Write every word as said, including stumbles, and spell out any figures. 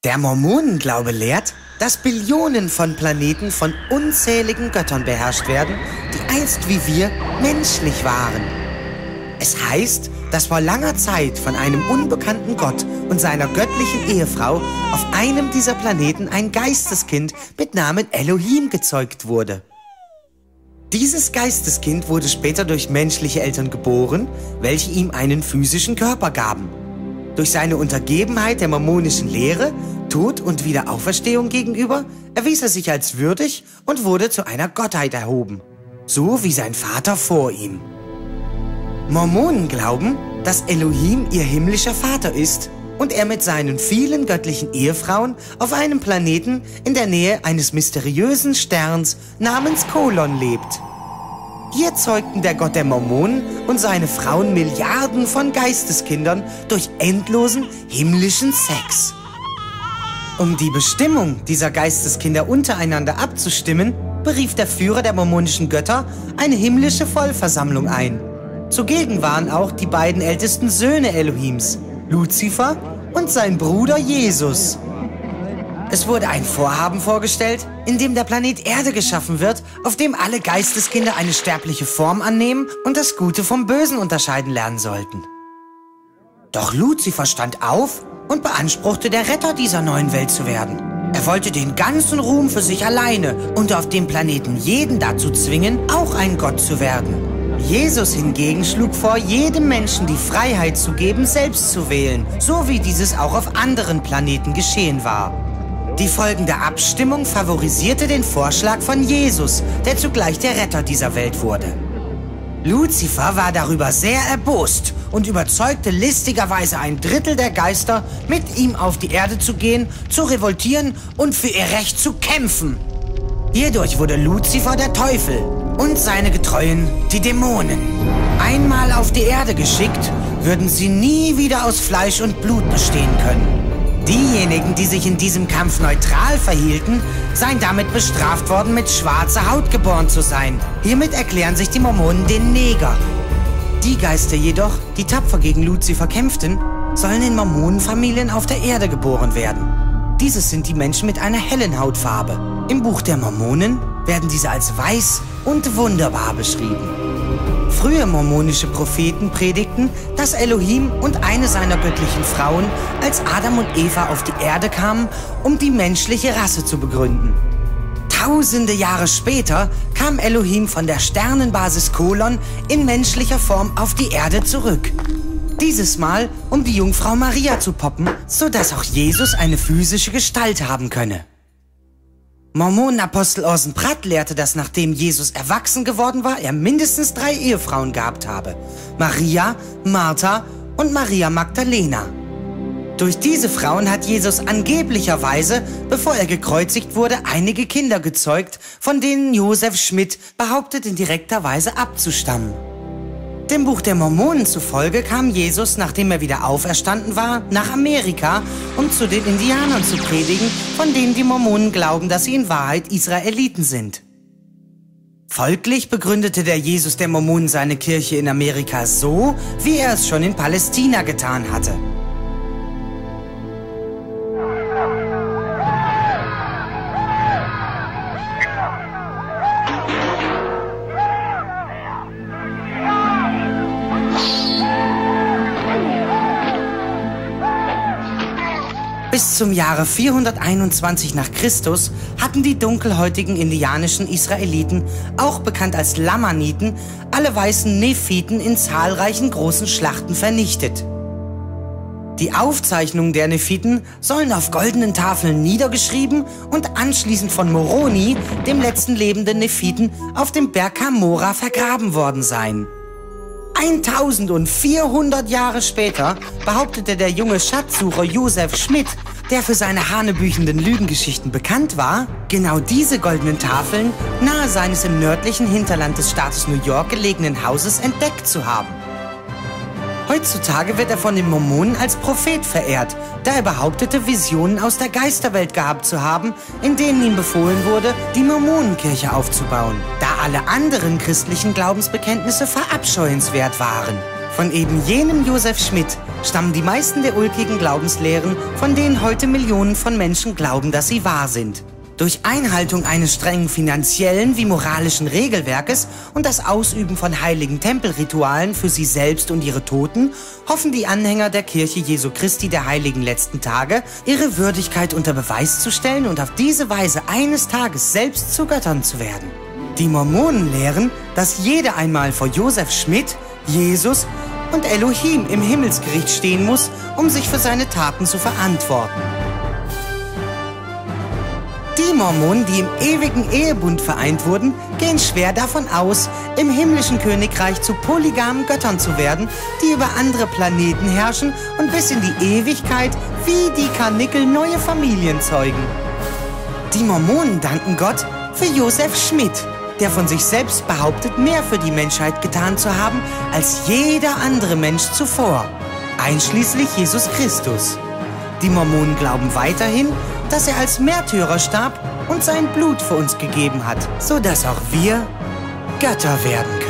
Der Mormonenglaube lehrt, dass Billionen von Planeten von unzähligen Göttern beherrscht werden, die einst wie wir menschlich waren. Es heißt, dass vor langer Zeit von einem unbekannten Gott und seiner göttlichen Ehefrau auf einem dieser Planeten ein Geisteskind mit Namen Elohim gezeugt wurde. Dieses Geisteskind wurde später durch menschliche Eltern geboren, welche ihm einen physischen Körper gaben. Durch seine Untergebenheit der mormonischen Lehre, Tod und Wiederauferstehung gegenüber, erwies er sich als würdig und wurde zu einer Gottheit erhoben, so wie sein Vater vor ihm. Mormonen glauben, dass Elohim ihr himmlischer Vater ist und er mit seinen vielen göttlichen Ehefrauen auf einem Planeten in der Nähe eines mysteriösen Sterns namens Kolon lebt. Hier zeugten der Gott der Mormonen und seine Frauen Milliarden von Geisteskindern durch endlosen himmlischen Sex. Um die Bestimmung dieser Geisteskinder untereinander abzustimmen, berief der Führer der mormonischen Götter eine himmlische Vollversammlung ein. Zugegen waren auch die beiden ältesten Söhne Elohims, Luzifer und sein Bruder Jesus. Es wurde ein Vorhaben vorgestellt, in dem der Planet Erde geschaffen wird, auf dem alle Geisteskinder eine sterbliche Form annehmen und das Gute vom Bösen unterscheiden lernen sollten. Doch Luzifer stand auf und beanspruchte, der Retter dieser neuen Welt zu werden. Er wollte den ganzen Ruhm für sich alleine und auf dem Planeten jeden dazu zwingen, auch ein Gott zu werden. Jesus hingegen schlug vor, jedem Menschen die Freiheit zu geben, selbst zu wählen, so wie dieses auch auf anderen Planeten geschehen war. Die folgende Abstimmung favorisierte den Vorschlag von Jesus, der zugleich der Retter dieser Welt wurde. Luzifer war darüber sehr erbost und überzeugte listigerweise ein Drittel der Geister, mit ihm auf die Erde zu gehen, zu revoltieren und für ihr Recht zu kämpfen. Hierdurch wurde Luzifer der Teufel und seine Getreuen die Dämonen. Einmal auf die Erde geschickt, würden sie nie wieder aus Fleisch und Blut bestehen können. Diejenigen, die sich in diesem Kampf neutral verhielten, seien damit bestraft worden, mit schwarzer Haut geboren zu sein. Hiermit erklären sich die Mormonen den Neger. Die Geister jedoch, die tapfer gegen Luzifer kämpften, sollen in Mormonenfamilien auf der Erde geboren werden. Dieses sind die Menschen mit einer hellen Hautfarbe. Im Buch der Mormonen werden diese als weiß und wunderbar beschrieben. Frühe mormonische Propheten predigten, dass Elohim und eine seiner göttlichen Frauen als Adam und Eva auf die Erde kamen, um die menschliche Rasse zu begründen. Tausende Jahre später kam Elohim von der Sternenbasis Kolon in menschlicher Form auf die Erde zurück. Dieses Mal, um die Jungfrau Maria zu poppen, sodass auch Jesus eine physische Gestalt haben könne. Mormonenapostel Orson Pratt lehrte, dass nachdem Jesus erwachsen geworden war, er mindestens drei Ehefrauen gehabt habe. Maria, Martha und Maria Magdalena. Durch diese Frauen hat Jesus angeblicherweise, bevor er gekreuzigt wurde, einige Kinder gezeugt, von denen Joseph Schmidt behauptet, in direkter Weise abzustammen. Dem Buch der Mormonen zufolge kam Jesus, nachdem er wieder auferstanden war, nach Amerika, um zu den Indianern zu predigen, von denen die Mormonen glauben, dass sie in Wahrheit Israeliten sind. Folglich begründete der Jesus der Mormonen seine Kirche in Amerika so, wie er es schon in Palästina getan hatte. Bis zum Jahre vierhunderteinundzwanzig nach Christus hatten die dunkelhäutigen indianischen Israeliten, auch bekannt als Lamaniten, alle weißen Nephiten in zahlreichen großen Schlachten vernichtet. Die Aufzeichnungen der Nephiten sollen auf goldenen Tafeln niedergeschrieben und anschließend von Moroni, dem letzten lebenden Nephiten, auf dem Berg Kamora vergraben worden sein. eintausendvierhundert Jahre später behauptete der junge Schatzsucher Joseph Schmidt, der für seine hanebüchenden Lügengeschichten bekannt war, genau diese goldenen Tafeln nahe seines im nördlichen Hinterland des Staates New York gelegenen Hauses entdeckt zu haben. Heutzutage wird er von den Mormonen als Prophet verehrt, da er behauptete, Visionen aus der Geisterwelt gehabt zu haben, in denen ihm befohlen wurde, die Mormonenkirche aufzubauen, da alle anderen christlichen Glaubensbekenntnisse verabscheuenswert waren. Von eben jenem Joseph Schmidt stammen die meisten der ulkigen Glaubenslehren, von denen heute Millionen von Menschen glauben, dass sie wahr sind. Durch Einhaltung eines strengen finanziellen wie moralischen Regelwerkes und das Ausüben von heiligen Tempelritualen für sie selbst und ihre Toten hoffen die Anhänger der Kirche Jesu Christi der heiligen letzten Tage, ihre Würdigkeit unter Beweis zu stellen und auf diese Weise eines Tages selbst zu Göttern zu werden. Die Mormonen lehren, dass jeder einmal vor Joseph Schmidt, Jesus und Elohim im Himmelsgericht stehen muss, um sich für seine Taten zu verantworten. Die Mormonen, die im ewigen Ehebund vereint wurden, gehen schwer davon aus, im himmlischen Königreich zu polygamen Göttern zu werden, die über andere Planeten herrschen und bis in die Ewigkeit wie die Karnickel neue Familien zeugen. Die Mormonen danken Gott für Joseph Schmidt, der von sich selbst behauptet, mehr für die Menschheit getan zu haben als jeder andere Mensch zuvor, einschließlich Jesus Christus. Die Mormonen glauben weiterhin, dass er als Märtyrer starb und sein Blut für uns gegeben hat, sodass auch wir Götter werden können.